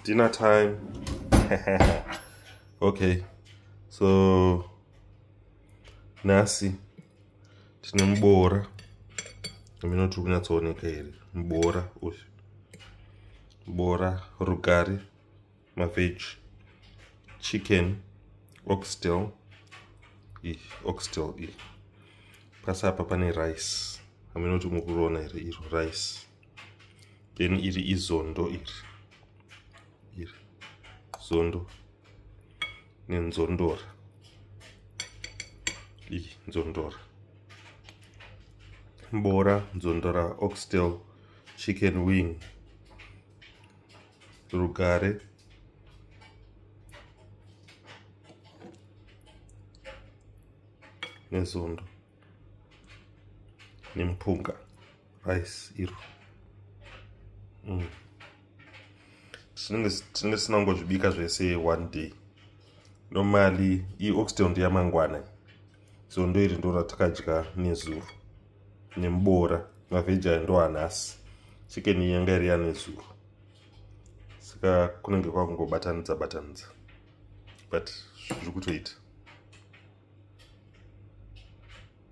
dinner time. Okay, so nasi tine mubora minoti kunyatsooneka here. Mubora uyu, mubora, rugari, maveg, chicken, oxtail, oxtail. Pasi apa pane rice, aminoti mukuroona here iro rice. Then iri izondo, iri zondo nenzondora, nzondora, mbora, nzondora, oxtail, chicken wing, rugare, nezondo, nempunga, rice iro. Tinenge tinangozvibika zvese one day. Normally oxtail ndeyamangwana, zondo iri ndo ratakadya nezuro, nemubora, mavheji aya ndo anhasi, chicken iyi yanga iri yanezuro. Saka kunenge kwakungobatanidza but zviri kutoita.